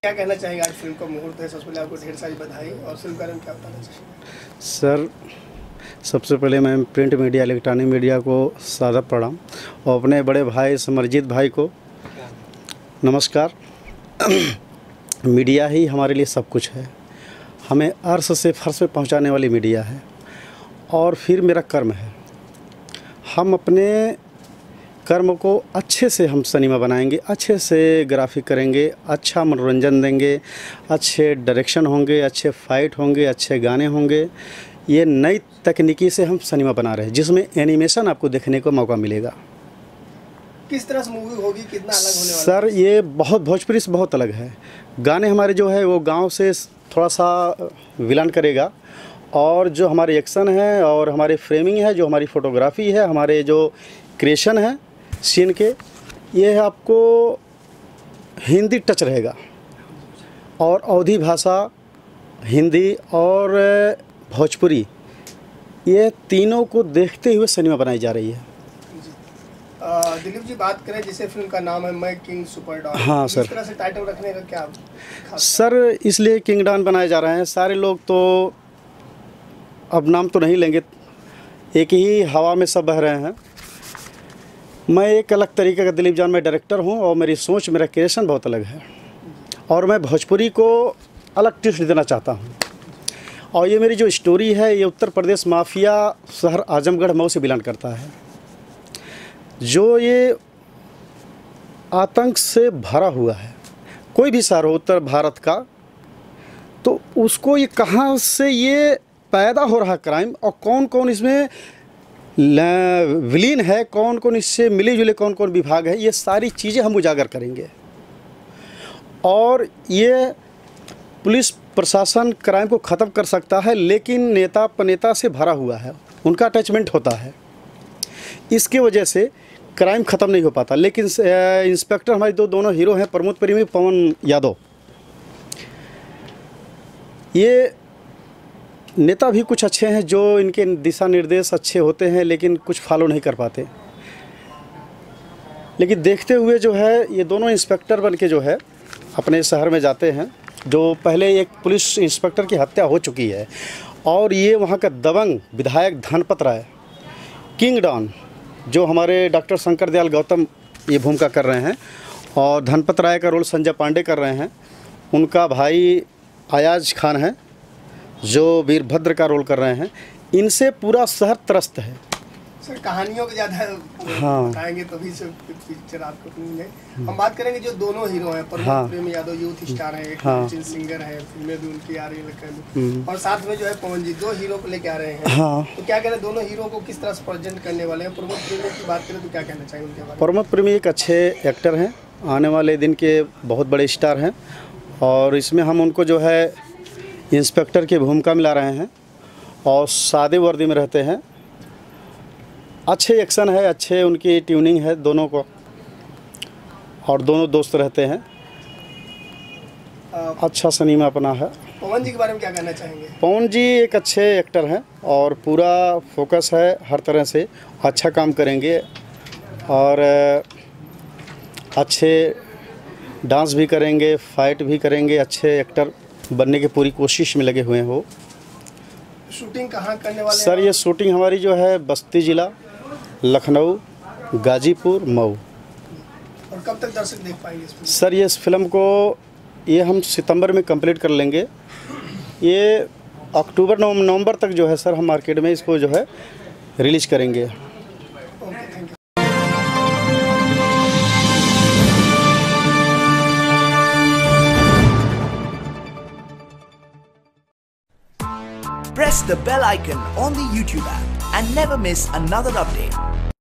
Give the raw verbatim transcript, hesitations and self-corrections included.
क्या कहना चाहेंगे? आज फिल्म का मुहूर्त है, सबसे पहले आपको ढेर सारी बधाई। और फिल्म के बारे में क्या बताना चाहिए? सर, सबसे पहले मैं प्रिंट मीडिया, इलेक्ट्रॉनिक मीडिया को सादर प्रणाम और अपने बड़े भाई समरजीत भाई को नमस्कार। मीडिया ही हमारे लिए सब कुछ है। हमें अर्श से फर्श पे पहुंचाने वाली मीडिया है और फिर मेरा कर्म है। हम अपने कर्म को अच्छे से हम सिनेमा बनाएंगे, अच्छे से ग्राफिक करेंगे, अच्छा मनोरंजन देंगे, अच्छे डायरेक्शन होंगे, अच्छे फाइट होंगे, अच्छे गाने होंगे। ये नई तकनीकी से हम सिनेमा बना रहे हैं जिसमें एनिमेशन आपको देखने को मौका मिलेगा। किस तरह से मूवी होगी, कितना अलग होने वाला है? सर, ये बहुत भोजपुरी से बहुत अलग है। गाने हमारे जो है वो गांव से थोड़ा सा विलन करेगा और जो हमारे एक्शन है और हमारे फ्रेमिंग है, जो हमारी फ़ोटोग्राफी है, हमारे जो क्रिएशन है सीन के, ये आपको हिंदी टच रहेगा और अवधी भाषा, हिंदी और भोजपुरी, ये तीनों को देखते हुए सिनेमा बनाई जा रही है। दिलीप जी, बात करें जिसे फिल्म का नाम है मैं किंग सुपर डॉन। हाँ सर। इस तरह से टाइटल रखने का क्या सर, इसलिए किंग डॉन बनाए जा रहे हैं। सारे लोग तो अब नाम तो नहीं लेंगे, एक ही हवा में सब बह रहे हैं। मैं एक अलग तरीके का दिलीप जान, मैं डायरेक्टर हूं और मेरी सोच, मेरा क्रिएशन बहुत अलग है और मैं भोजपुरी को अलग ट्विस्ट देना चाहता हूं। और ये मेरी जो स्टोरी है ये उत्तर प्रदेश माफिया शहर आजमगढ़ मऊ से बिलोंग करता है। जो ये आतंक से भरा हुआ है, कोई भी शहर हो उत्तर भारत का, तो उसको ये कहाँ से ये पैदा हो रहा क्राइम और कौन कौन इसमें विलीन है, कौन कौन इससे मिले जुले कौन कौन विभाग है, ये सारी चीज़ें हम उजागर करेंगे। और ये पुलिस प्रशासन क्राइम को ख़त्म कर सकता है, लेकिन नेता पनेता से भरा हुआ है, उनका अटैचमेंट होता है, इसके वजह से क्राइम ख़त्म नहीं हो पाता। लेकिन इंस्पेक्टर हमारे दो दोनों हीरो हैं, प्रमोद प्रेमी, पवन यादव, ये नेता भी कुछ अच्छे हैं, जो इनके दिशा निर्देश अच्छे होते हैं लेकिन कुछ फॉलो नहीं कर पाते। लेकिन देखते हुए जो है ये दोनों इंस्पेक्टर बन के जो है अपने शहर में जाते हैं, जो पहले एक पुलिस इंस्पेक्टर की हत्या हो चुकी है और ये वहाँ का दबंग विधायक धनपत राय, किंग डॉन, जो हमारे डॉक्टर शंकर दयाल गौतम ये भूमिका कर रहे हैं और धनपत राय का रोल संजय पांडे कर रहे हैं। उनका भाई अयाज खान है जो वीरभद्र का रोल कर रहे हैं। इनसे पूरा शहर त्रस्त है। सर, कहानियों को ज़्यादा हाँ बताएंगे तभी से पिक्चर आपको मिलेंगे। हम बात करेंगे जो दोनों हीरो हैं, प्रमोद हाँ। प्रेमी यादव यूथ स्टार है, एक हाँ। सिंगर है, फिल्में भी उनकी आ रही है, और साथ में जो है पवन जी, दो हीरो को लेके आ रहे हैं। हाँ। तो क्या कह रहे हैं, दोनों हीरो को किस तरह से प्रेजेंट करने वाले हैं? प्रमोद प्रेमी की बात करें तो क्या कहना चाहिए उनके बारे में? प्रमोद प्रेमी एक अच्छे एक्टर हैं, आने वाले दिन के बहुत बड़े स्टार हैं और इसमें हम उनको जो है इंस्पेक्टर की भूमिका में ला रहे हैं और सादे वर्दी में रहते हैं। अच्छे एक्शन है, अच्छे उनकी ट्यूनिंग है दोनों को और दोनों दोस्त रहते हैं। अच्छा सिनेमा अपना है। पवन जी के बारे में क्या कहना चाहेंगे? पवन जी एक अच्छे एक्टर हैं और पूरा फोकस है, हर तरह से अच्छा काम करेंगे और अच्छे डांस भी करेंगे, फाइट भी करेंगे, अच्छे एक्टर बनने की पूरी कोशिश में लगे हुए हैं वो। शूटिंग कहाँ करने वाले हैं? सर, ये शूटिंग हमारी जो है बस्ती जिला, लखनऊ, गाजीपुर, मऊ। और कब तक दर्शक देख पाएंगे इस फिल्म? सर, ये इस फिल्म को ये हम सितंबर में कंप्लीट कर लेंगे। ये अक्टूबर नवंबर तक जो है सर हम मार्केट में इसको जो है रिलीज करेंगे। Okay, thank you. Press the bell icon on the YouTube app and never miss another update.